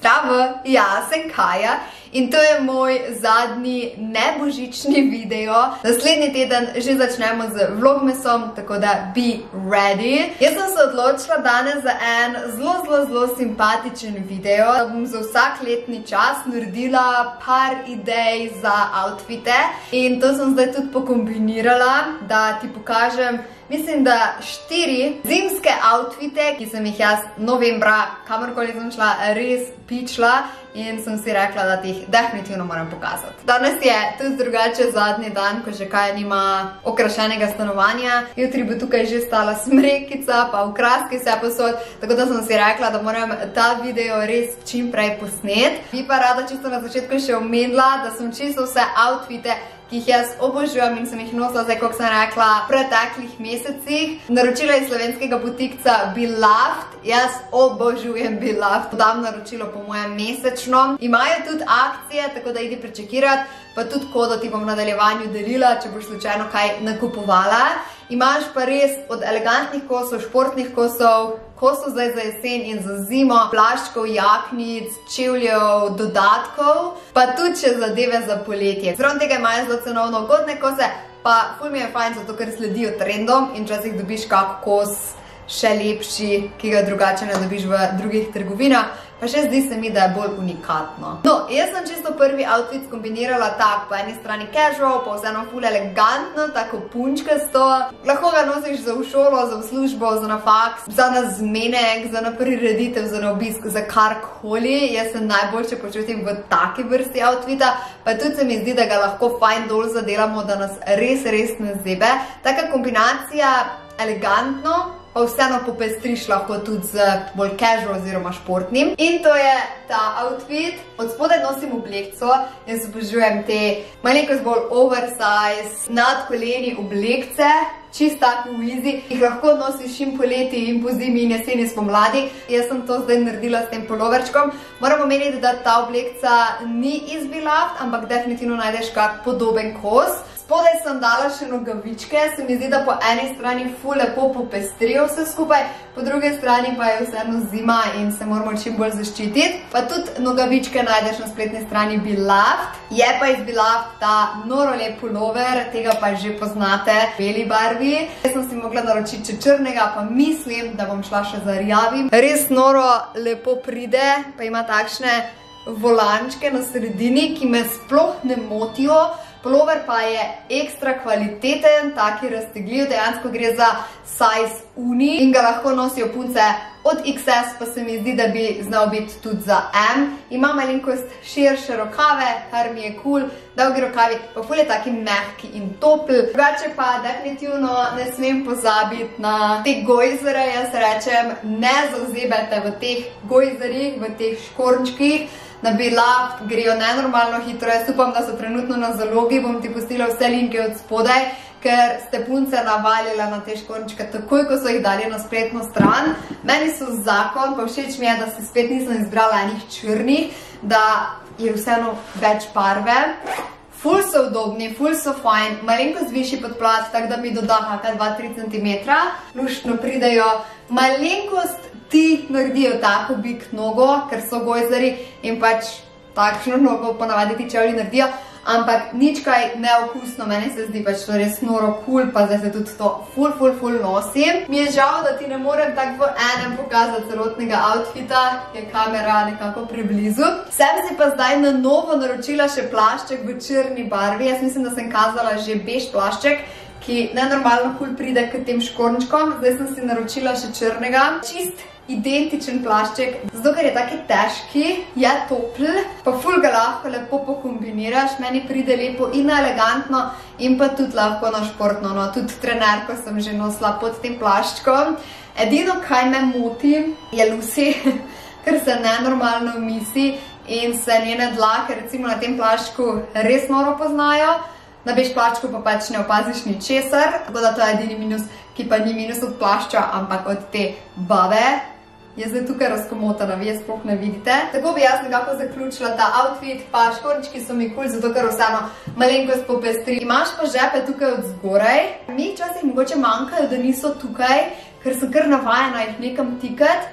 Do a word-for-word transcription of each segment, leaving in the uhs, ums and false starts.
Čavo, jaz sem Kaja in to je moj zadnji nebožični video. Naslednji teden že začnemo z vlogmasom, tako da be ready. Jaz sem se odločila danes za en zelo, zelo, zelo simpatičen video, da bom za vsak letni čas naredila par idej za outfite in to sem zdaj tudi pokombinirala, da ti pokažem, mislim, da štiri zimske outfite, ki sem jih jaz novembra, kamorkoli sem šla, res pičla in sem si rekla, da ti jih definitivno moram pokazati. Danes je tudi drugače zadnji dan, ko že Kaja nima okrašenega stanovanja. Jutri bo tukaj že stala smrekica, pa okraski vse posod, tako da sem si rekla, da moram ta video res čim prej posnet. Bi pa rada čisto na začetku še omenila, da sem čisto vse outfite, ki jih jaz obožujem in sem jih nosila zdaj, kot sem rekla, v preteklih mesecih. Naročila iz slovenskega butikca Beloved. Jaz obožujem Beloved. Dam naročilo po mojem mesečno. Imajo tudi akcije, tako da idi prečekirat, pa tudi kodo ti bom v nadaljevanju delila, če boš slučajno kaj nakupovala. Imaš pa res od elegantnih kosov, športnih kosov, kosov zdaj za jesen in za zimo, plaščkov, jaknic, čevljev, dodatkov, pa tudi še zadeve za poletje. Zraven tega imajo zelo cenovno ugodne kose, pa ful mi je fajn, zato ker sledijo trendom in včasih dobiš kak kos še lepši, ki ga drugače ne dobiš v drugih trgovinah. Pa še zdi se mi, da je bolj unikatno. No, jaz sem čisto prvi outfit kombinirala tak, po eni strani casual, pa vseeno ful elegantno, tako punčkasto. Lahko ga nosiš za v šolo, za v službo, za na faks, za na zmenek, za na prireditev, za na obisk, za karkoli. Jaz se najboljše počutim v taki vrsti outfita, pa tudi se mi zdi, da ga lahko fajn dol zadelamo, da nas res, res ne zebe. Taka kombinacija elegantno, pa vseeno popestriš lahko tudi z bolj casual oziroma športnim. In to je ta outfit. Od spodaj nosim oblekco, jaz obožujem te malenkost bolj oversize, nad koleni oblekce, čist tako easy. Jih lahko nosiš in poleti, in po zimi, in jeseni, spomladi. Jaz sem to zdaj naredila s tem poloverčkom. Moram omeniti, da ta oblekca ni iz Beloved, ampak definitivno najdeš kak podoben kos. Spodaj sem dala še nogavičke, se mi zdi, da po eni strani ful lepo popestrijo vse skupaj, po druge strani pa je vseeno zima in se moramo čim bolj zaščititi. Pa tudi nogavičke najdeš na spletni strani Beloved. Je pa iz Beloved ta noro lep pulover, tega pa že poznate, v beli barvi. Jaz sem si mogla naročiti še črnega, pa mislim, da bom šla še za rjavim. Res noro lepo pride, pa ima takšne volančke na sredini, ki me sploh ne motijo. Pulover pa je ekstra kvaliteten, taki raztegljiv, dejansko gre za size uni in ga lahko nosijo punce od iks es, pa se mi zdi, da bi znal biti tudi za em. Ima malenkost širše rokave, kar mi je cool, dolgi rokavi, pa ful je taki mehki in topl. Drugače pa definitivno ne smem pozabiti na te gojzere, jaz rečem, ne zauzebajte v teh gojzerih, v teh škornčkih. Na Beloved grejo nenormalno hitro, jaz upam, da so trenutno na zalogi, bom ti pustila vse linke od spodaj, ker ste punce navalile na te škornčke takoj, ko so jih dali na spletno stran. Meni so zakon, pa všeč mi je, da se spet nisem izbrala enih črnih, da je vseeno več barve. Ful so udobni, ful so fajn, malenkost višji podplat, tako da mi doda kakšna dva do tri centimetra. Luštno pridejo, malenkost ti naredijo tako big nogo, ker so gojzari in pač takšno nogo ponavadi ti čevlji naredijo, ampak nič kaj neokusno, meni se zdi pač to res noro cool, pa zdaj se tudi to ful, ful, ful nosim. Mi je žal, da ti ne morem tako v enem pokazati celotnega outfita, je kamera nekako preblizu. Sem si pa zdaj na novo naročila še plašček v črni barvi, jaz mislim, da sem kazala že bež plašček, ki nenormalno cool pride k tem škornčkom. Zdaj sem si naročila še črnega, čist identičen plašček, zato ker je taki težki, je topl, pa ful ga lahko lepo pokombiniraš, meni pride lepo in elegantno in pa tudi lahko na športno, no, tudi trenerko sem že nosila pod tem plaščkom. Edino, kaj me moti, je Lucy, ker se nenormalno misi in se njene dlake, recimo na tem plaščku, res noro poznajo. Na bež plaščku pa pač ne opaziš ničesar, tako da to je edini minus, ki pa ni minus od plašča, ampak od te babe. Je zdaj tukaj razkomotana, vi je sploh ne vidite. Tako bi jaz nekako zaključila ta outfit, pa škornčki so mi cool, zato ker vseeno malenkost popestri. Imaš pa žepe tukaj od zgoraj. Mi včasih mogoče manjkajo, da niso tukaj, ker sem kar navajena jih nekam tikati,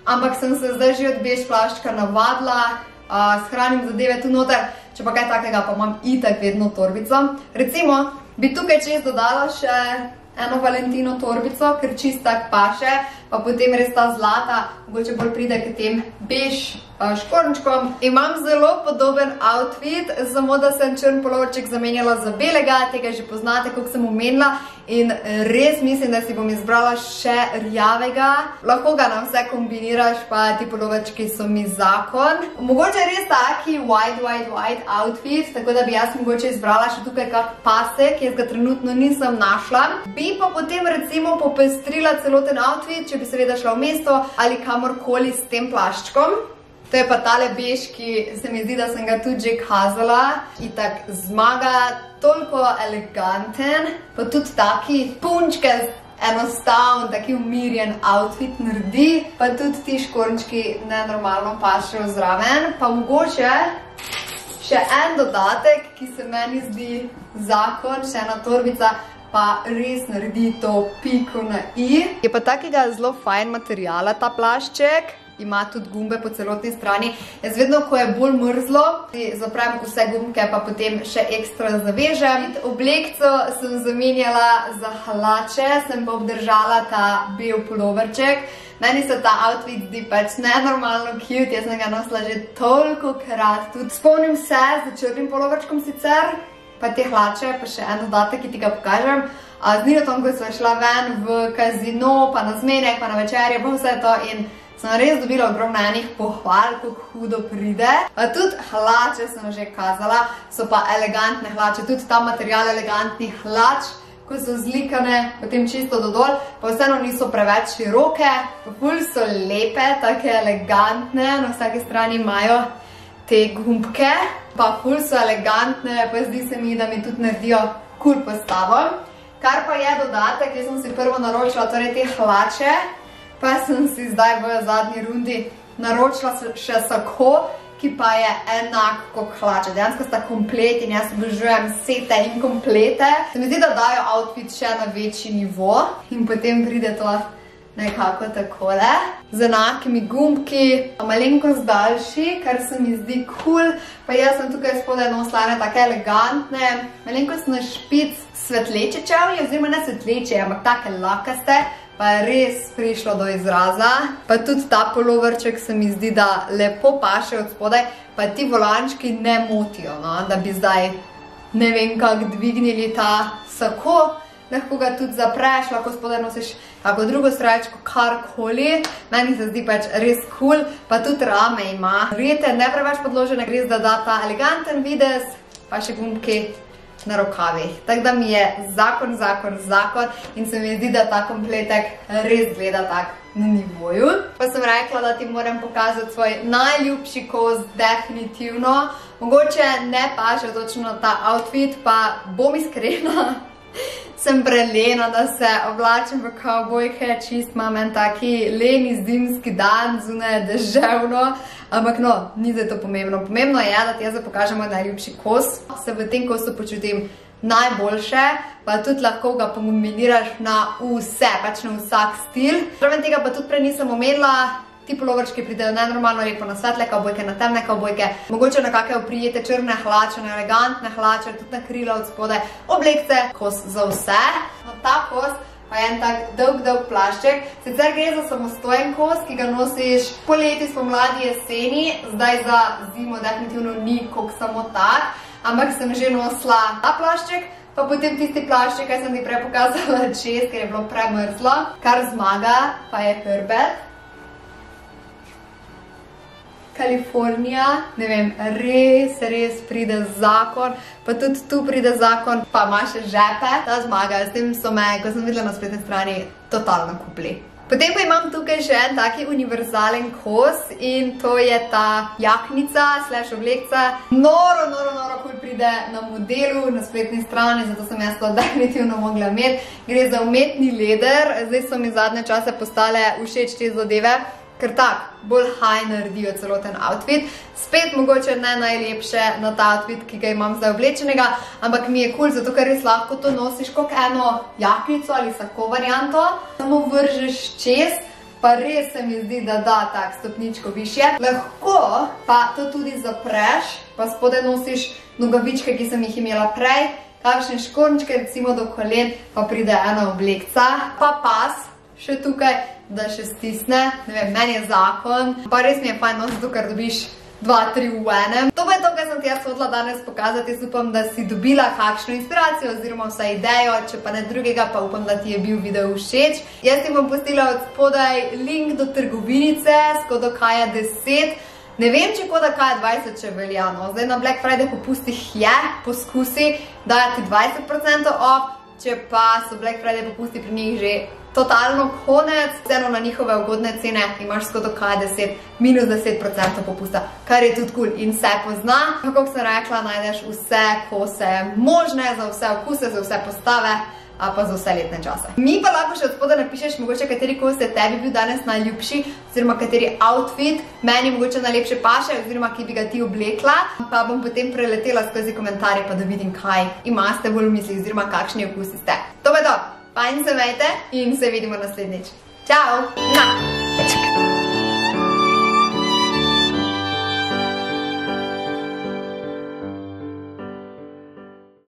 ampak sem se zdaj že od bež plaščka navadila, uh, shranim zadeve tu noter, če pa kaj takega, pa imam itak vedno torbico. Recimo, bi tukaj čez dodala še eno Valentino torbico, ker čist tak paše, pa potem res ta zlata, mogoče bolj pride k tem bež škornčkom. Imam zelo podoben outfit, samo da sem črn polovrček zamenjala za belega, tega že poznate, koliko sem omenila, in res mislim, da si bom izbrala še rjavega. Lahko ga na vse kombiniraš, pa ti polovrčki so mi zakon. Mogoče res taki white, white, white outfit, tako da bi jaz mogoče izbrala še tukaj kak pasek, jaz ga trenutno nisem našla. Bi pa potem recimo popestrila celoten outfit, če bi seveda šla v mesto ali kamorkoli s tem plaščkom. To je pa tale bež, ki se mi zdi, da sem ga tudi že kazala. Itak Zmaga, toliko eleganten, pa tudi taki punčke, enostaven, taki umirjen outfit naredi, pa tudi ti škornčki nenormalno pašejo zraven. Pa mogoče še en dodatek, ki se meni zdi zakon, še ena torbica, pa res naredi to piko na i. Je pa takega zelo fajn materijala ta plašček. Ima tudi gumbe po celotni strani. Jaz vedno, ko je bolj mrzlo, zaprem vse gumbke, pa potem še ekstra zavežem. Oblekco sem zamenjala za hlače, sem pa obdržala ta bel puloverček. Meni se ta outfit zdi pač nenormalno cute, jaz sem ga nosila že toliko krat. Tudi spomnim se z črnim puloverčkom sicer, pa te hlače, pa še en dodatek, ki ti ga pokažem. Z Ninotom, ko sem šla ven v kazino, pa na zmenek, pa na večerje, pa vse to, in sem res dobila ogromno enih pohval, kako hudo pride. Tudi hlače sem že kazala, so pa elegantne hlače, tudi ta material elegantnih hlač, ko so zlikane potem čisto dodol, pa vseeno niso preveč široke, pa ful so lepe, take elegantne, na vsaki strani imajo te gumbke, pa ful so elegantne, pa zdi se mi, da mi tudi naredijo cool postavo. Kar pa je dodatek, jaz sem si prvo naročila torej te hlače, pa sem si zdaj v zadnji rundi naročila še sako, ki pa je enak kot hlače. Dejansko sta komplet in jaz obožujem sete in komplete. Se mi zdi, da dajo outfit še na večji nivo in potem pride to nekako takole. Z enakimi gumbki, malenkost daljši, kar se mi zdi cool. Pa jaz sem tukaj spodaj nosila ene take elegantne, malenkost na špic svetleče čevlje, oziroma ne svetleče, ampak take lakaste, pa je res prišlo do izraza. Pa tudi ta polovrček se mi zdi, da lepo paše od spodaj, pa ti volančki ne motijo, no? Da bi zdaj ne vem kako dvignili ta sako, lahko ga tudi zapreš, lahko spodaj nosiš kako drugo srajčko, karkoli. Meni se zdi pač res cool, pa tudi rame ima. Rete ne preveč podložene, gre da da ta eleganten videz, pa še gumbki na rokavih. Tako da mi je zakon, zakon, zakon in se mi zdi, da ta kompletek res gleda tak na nivoju. Pa sem rekla, da ti moram pokazati svoj najljubši kos, definitivno. Mogoče ne paše točno ta outfit, pa bom iskrena, sem prelena, da se oblačim v kavbojke, čist imam en taki leni zimski dan, zunaj deževno, ampak no, ni zdaj to pomembno. Pomembno je, da ti jaz pokažem moj najljubši kos. Se v tem kosu počutim najboljše, pa tudi lahko ga kombiniraš na vse, pač na vsak stil. Raven tega pa tudi prej nisem omenila, ti polovrčki pridejo nenormalno lepo na svetle kavbojke, na temne kavbojke, mogoče na kakšne oprijete črne hlače, na elegantne hlače, tudi na krila od spodaj, oblekce, kos za vse. No, ta kos pa je en tak dolg, dolg plašček. Sicer gre za samostojen kos, ki ga nosiš poleti, spomladi, jeseni, zdaj za zimo definitivno ni koliko samo tak, ampak sem že nosila ta plašček, pa potem tisti plašček, kaj sem ti prej pokazala čez, ker je bilo premrzlo. Kar Zmaga pa je hrbet. Kalifornija, ne vem, res, res pride zakon, pa tudi tu pride zakon, pa ima še žepe. Ta Zmaga, s tem so me, ko sem videla na spletni strani, totalno kupili. Potem pa imam tukaj še en taki univerzalen kos in to je ta jaknica slash oblekca. Noro, noro, noro cool pride na modelu, na spletni strani, zato sem jaz to definitivno mogla imeti. Gre za umetni leder, zdaj so mi zadnje čase postale všeč te zadeve, ker tak, bolj high naredijo celoten outfit. Spet mogoče ne najlepše na ta outfit, ki ga imam zdaj oblečenega, ampak mi je cool, zato ker res lahko to nosiš kot eno jaknico ali sako varianto. Samo vržeš čez, pa res se mi zdi, da da tak stopničko višje. Lahko pa to tudi zapreš, pa spodaj nosiš nogavičke, ki sem jih imela prej, kakšne škornčke, recimo do kolen, pa pride ena oblekca, pa pas še tukaj, da še stisne, ne vem, meni je zakon, pa res mi je fajn nositi to, ker dobiš dva, tri v enem. To pa je to, kar sem ti jaz hodila danes pokazati. Jaz upam, da si dobila kakšno inspiracijo oziroma vsaj idejo, če pa ne drugega, pa upam, da ti je bil video všeč. Jaz ti bom pustila od spodaj link do trgovinice s kodo Kaja deset. Ne vem, če koda Kaja dvajset še velja, no. Zdaj na Black Friday popustih je, poskusi dajati dvajset procentov off, če pa so Black Friday popusti pri njih že totalno konec, vseeno na njihove ugodne cene imaš s kodo Kaja deset minus deset procentov popusta, kar je tudi cool in se pozna. Kako sem rekla, najdeš vse kose možne, za vse okuse, za vse postave, a pa za vse letne čase. Mi pa lahko še od spodaj napišeš mogoče, kateri kos je tebi bil danes najljubši, oziroma kateri outfit meni mogoče najlepše paše, oziroma ki bi ga ti oblekla, pa bom potem preletela skozi komentarje, pa da vidim, kaj imate bolj v misli, oziroma kakšni okusi ste. To pa je to. Fajn se imejte in se vidimo naslednjič. Čau! Na!